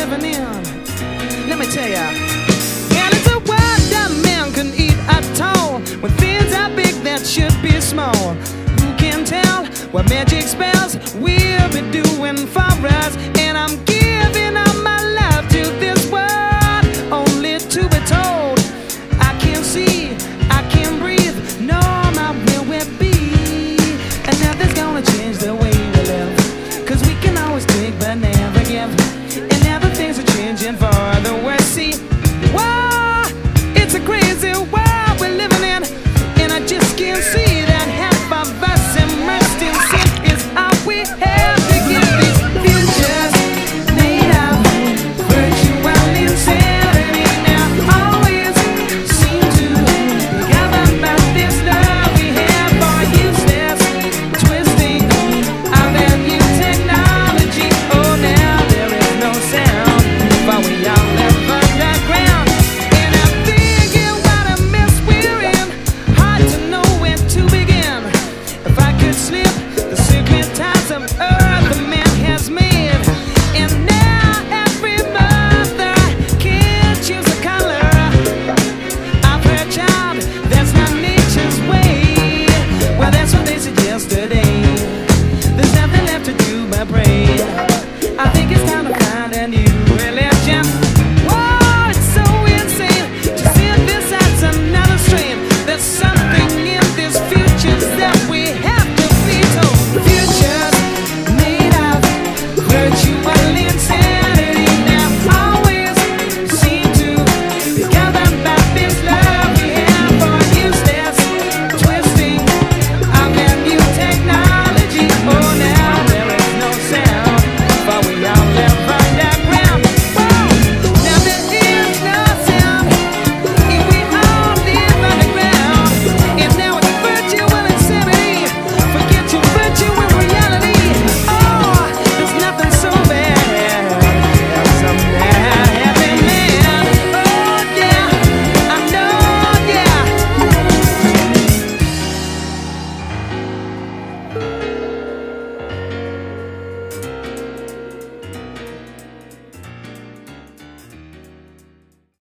living in. Let me tell ya. And it's a world that man can eat at all, when things are big that should be small. Who can tell what magic spells we'll be doing for us? And I'm giving up